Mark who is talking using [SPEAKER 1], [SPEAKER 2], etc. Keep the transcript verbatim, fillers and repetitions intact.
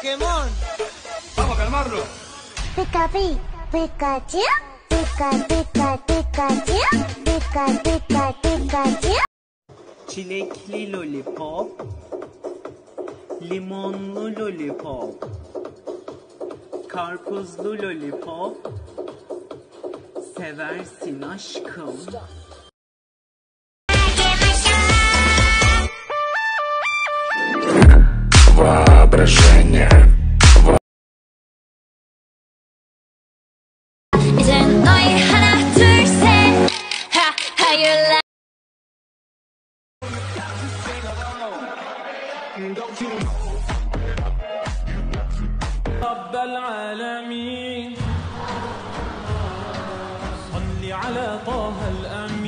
[SPEAKER 1] Pokémon.
[SPEAKER 2] Vamos a calmarlo.
[SPEAKER 3] Pikapi, Pikachu, Pika, Pika, Pikachu, Pika, Pika, Pikachu.
[SPEAKER 1] Çilekli lollipop, limonlu lollipop, karpuzlu lollipop, seversin aşkım.
[SPEAKER 4] Воображение.
[SPEAKER 3] 이제 너희 하나 둘 셋, ha, how you like.
[SPEAKER 5] رب العالمين صل على طه الأمين.